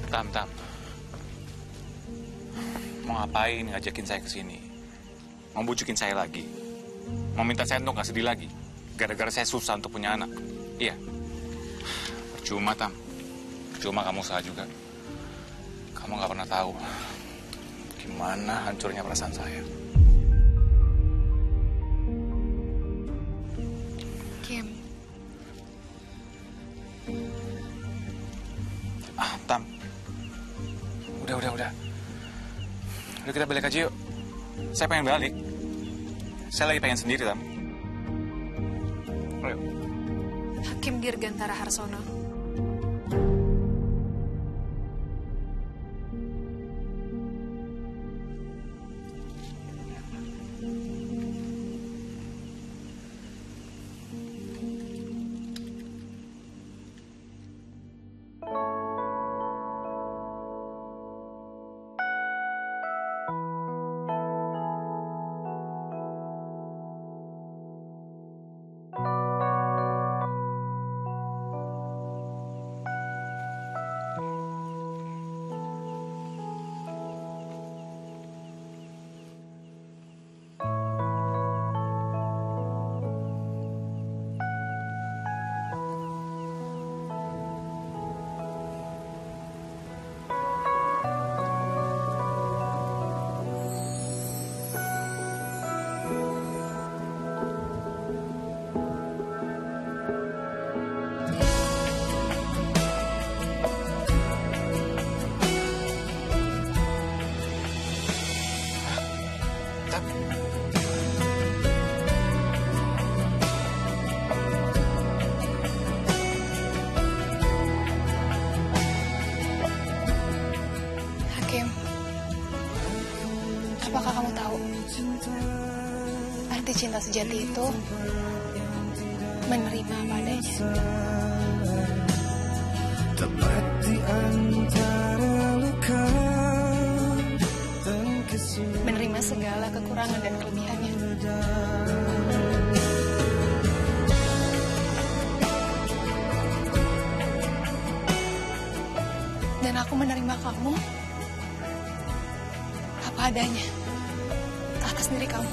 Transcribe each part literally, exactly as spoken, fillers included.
Tam, Tam. Mau ngapain ngajakin saya ke sini? Mau bujukin saya lagi? Mau minta saya untuk nggak sedih lagi? Gara-gara saya susah untuk punya anak. Iya. Percuma, Tam. Percuma kamu usaha juga. Kamu nggak pernah tahu gimana hancurnya perasaan saya. Kim. Ah, Tam. Udah, udah, udah. Udah kita balik aja yuk. Saya pengen balik. Saya lagi pengen sendiri, Tam. Ayo. Hakim Dirgantara Harsono. Hakim, apakah kamu tahu arti cinta sejati itu menerima apa adanya? Tepat di antara luka dan kesulitan. Menerima segala kekurangan dan kelebihannya. Dan aku menerima kamu apa adanya atas diri kamu.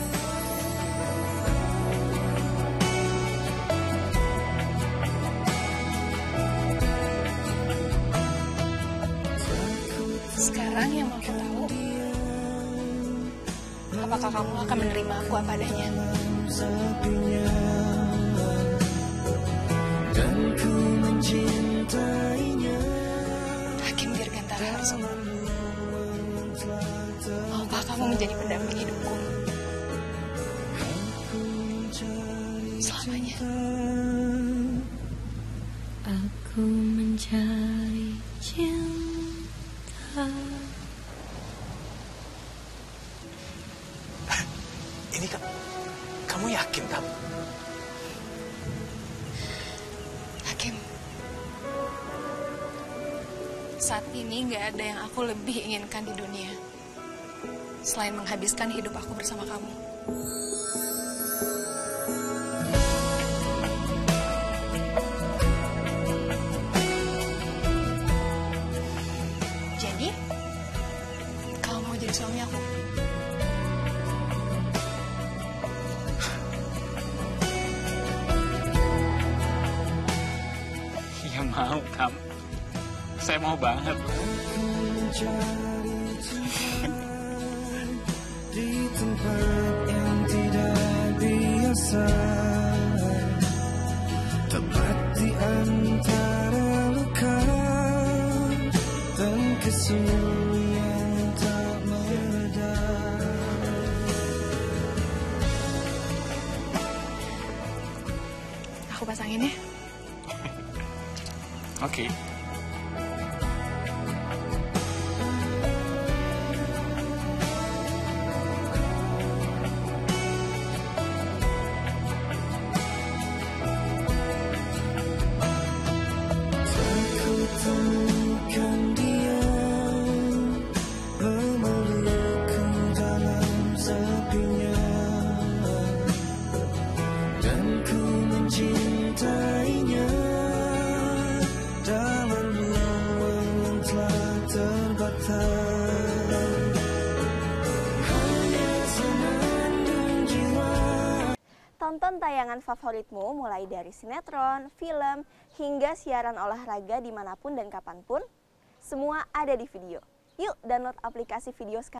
Sekarang yang mau aku tahu, apakah kamu akan menerima aku apa adanya? Dan ku mencintainya. Hakim Dirgantara Harsono, maukah kamu menjadi pendamping hidupku selamanya? Aku mencari cinta. Ini kan, kamu yakin, Tam? Hakim, saat ini nggak ada yang aku lebih inginkan di dunia selain menghabiskan hidup aku bersama kamu. Jadi, kamu mau jadi suami aku? Iya mau, Tam. Saya mau banget. Di tempat yang tidak biasa, tepat di antara luka dan kesunyian tak mereda. Aku pasangin ya. Oke. Temukan dia memelukku dalam sepinya, dan ku mencintainya dalam cinta. Hanya senandung jiwa. Tonton tayangan favoritmu mulai dari sinetron, film, hingga siaran olahraga dimanapun dan kapanpun. Semua ada di video. Yuk download aplikasi video sekarang.